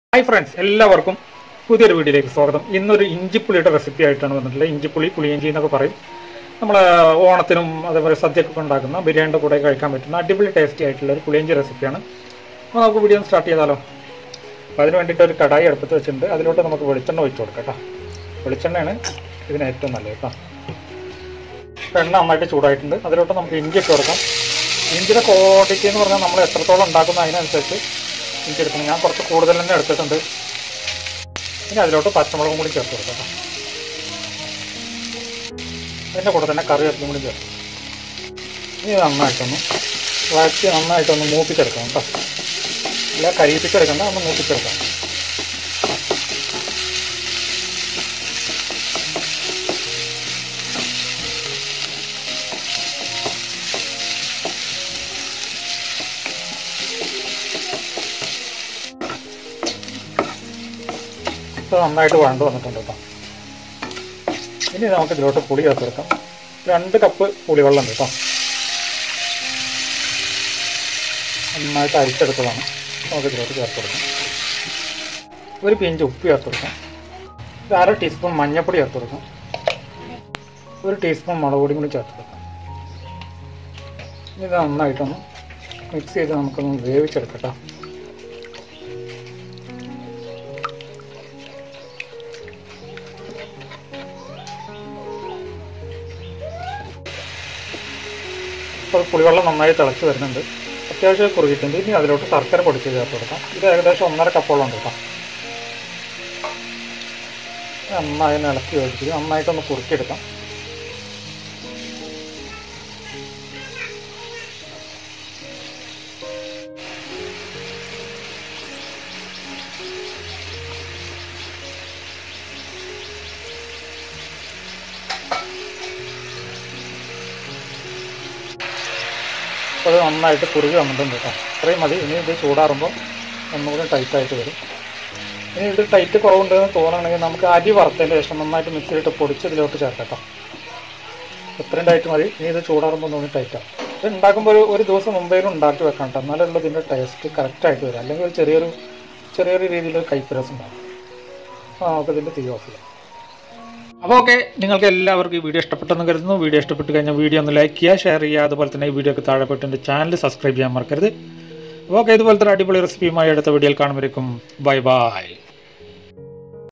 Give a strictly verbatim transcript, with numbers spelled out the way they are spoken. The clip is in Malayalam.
ഹായ് ഫ്രണ്ട്സ്, എല്ലാവർക്കും പുതിയൊരു വീഡിയോയിലേക്ക് സ്വാഗതം. ഇന്നൊരു ഇഞ്ചിപ്പുളിയുടെ റെസിപ്പി ആയിട്ടാണ് വന്നിട്ടുള്ളത്. ഇഞ്ചിപ്പുളി, പുളിയിഞ്ചി എന്നൊക്കെ പറയും. നമ്മൾ ഓണത്തിനും അതേപോലെ സദ്യക്കൊക്കെ ഉണ്ടാക്കുന്ന ബിരിയാണിയുടെ കൂടെ കഴിക്കാൻ പറ്റുന്ന അടിപൊളി ടേസ്റ്റി ആയിട്ടുള്ള ഒരു പുളിയിഞ്ചി റെസിപ്പിയാണ്. അപ്പോൾ നമുക്ക് വീഡിയോ സ്റ്റാർട്ട് ചെയ്താലോ. അപ്പോൾ അതിന് വേണ്ടിയിട്ട് ഒരു കടായി അടുപ്പത്ത് വെച്ചിട്ടുണ്ട്. അതിലോട്ട് നമുക്ക് വെളിച്ചെണ്ണ ഒഴിച്ചു കൊടുക്കാം കേട്ടോ. വെളിച്ചെണ്ണയാണ് ഇതിന് ഏറ്റവും നല്ലത് കേട്ടോ. എണ്ണ നന്നായിട്ട് ചൂടായിട്ടുണ്ട്. അതിലോട്ട് നമുക്ക് ഇഞ്ചി ഇട്ട് കൊടുക്കാം. ഇഞ്ചിയുടെ ക്വാണ്ടിറ്റി എന്ന് പറഞ്ഞാൽ നമ്മൾ എത്രത്തോളം ഉണ്ടാക്കുന്ന അതിനനുസരിച്ച് ഇഞ്ചി എടുക്കണം. ഞാൻ കുറച്ച് കൂടുതൽ തന്നെ എടുത്തിട്ടുണ്ട്. ഇനി അതിലോട്ട് പച്ചമുളകും കൂടി ചേർത്ത് കൊടുക്കാം. അതിൻ്റെ കൂടെ തന്നെ കറിവേപ്പിലും കൂടി ചേർക്കും. ഇനി നന്നായിട്ടൊന്ന് വഴറ്റി നന്നായിട്ടൊന്ന് മൂപ്പിച്ചെടുക്കണം കേട്ടോ. അല്ല കരിയിപ്പിച്ചെടുക്കണ്ട, ഒന്ന് മൂപ്പിച്ചെടുക്കാം. ഇപ്പോൾ നന്നായിട്ട് വഴണ്ട് വന്നിട്ടുണ്ട് കേട്ടോ. ഇനി നമുക്ക് ഇതിലോട്ട് പുളി ചേർത്ത് കൊടുക്കാം. രണ്ട് കപ്പ് പുളിവെള്ളം കേട്ടോ. നന്നായിട്ട് അരിച്ചെടുത്തതാണ്. നമുക്ക് ഇതിലോട്ട് ചേർത്ത് കൊടുക്കാം. ഒരു പിഞ്ച് ഉപ്പ് ചേർത്ത് കൊടുക്കാം. ഒരു അര ടീസ്പൂൺ മഞ്ഞൾപ്പൊടി ചേർത്ത് കൊടുക്കാം. ഒരു ടീസ്പൂൺ മുളക് പൊടിയും കൂടി ചേർത്ത് കൊടുക്കാം. ഇത് നന്നായിട്ടൊന്ന് മിക്സ് ചെയ്ത് നമുക്കൊന്ന് വേവിച്ചെടുക്കാം കേട്ടോ. അപ്പോൾ പുളിവെള്ളം നന്നായി തിളച്ച് വരുന്നുണ്ട്. അത്യാവശ്യം കുറുകിയിട്ടുണ്ട്. ഇനി അതിലോട്ട് ശർക്കര പൊടിച്ച് ചേർത്ത് കൊടുക്കാം. ഇത് ഏകദേശം ഒന്നര കപ്പോളം ഉണ്ട് കേട്ടോ. നന്നായി ഇളക്കി വെച്ചിട്ട് നന്നായിട്ടൊന്ന് കുറുക്കിയെടുക്കാം. അപ്പോൾ അത് നന്നായിട്ട് കുറുകി വന്നിട്ടുണ്ട് കേട്ടോ. അത്രയും മതി. ഇനി ഇത് ചൂടാറുമ്പോൾ ഒന്നുകൂടി ടൈറ്റായിട്ട് വരും. ഇനി ഇത് ടൈറ്റ് കുറവുണ്ടെന്ന് തോന്നുകയാണെങ്കിൽ നമുക്ക് അരി വറുത്തതിൻ്റെ ശേഷം നന്നായിട്ട് മിക്സിയിലിട്ട് പൊടിച്ച് ഇതിലോട്ട് ചേർക്കാം കേട്ടോ. ഇത്രയും ടൈറ്റ് മതി. ഇനി ഇത് ചൂടാറുമ്പോൾ ഒന്നുകൂടി ടൈറ്റാവും. ഇത് ഉണ്ടാക്കുമ്പോൾ ഒരു ഒരു ദിവസം മുമ്പേലും ഉണ്ടാക്കി വെക്കാം കേട്ടോ. എന്നാലുള്ള ഇതിൻ്റെ ടേസ്റ്റ് കറക്റ്റായിട്ട് വരും. അല്ലെങ്കിൽ ഒരു ചെറിയൊരു ചെറിയൊരു രീതിയിലൊരു കൈപ്പരസം ഉണ്ടാകും. അപ്പോൾ നമുക്കിതിൻ്റെ തീ ഓഫ് ചെയ്യാം. അപ്പോൾ ഓക്കെ, നിങ്ങൾക്ക് എല്ലാവർക്കും ഈ വീഡിയോ ഇഷ്ടപ്പെട്ടെന്ന് കരുതുന്നു. വീഡിയോ ഇഷ്ടപ്പെട്ട് കഴിഞ്ഞാൽ വീഡിയോ ഒന്ന് ലൈക്ക് ചെയ്യുക, ഷെയർ ചെയ്യുക. അതുപോലെ തന്നെ ഈ വീഡിയോക്ക് താഴെപ്പെട്ട് എൻ്റെ ചാനൽ സബ്സ്ക്രൈബ് ചെയ്യാൻ മറക്കരുത്. അപ്പോൾ ഓക്കെ, ഇതുപോലത്തെ അടിപൊളി റെസിപ്പിയുമായി അടുത്ത വീഡിയോയിൽ കാണുമ്പോഴേക്കും ബൈ ബൈ.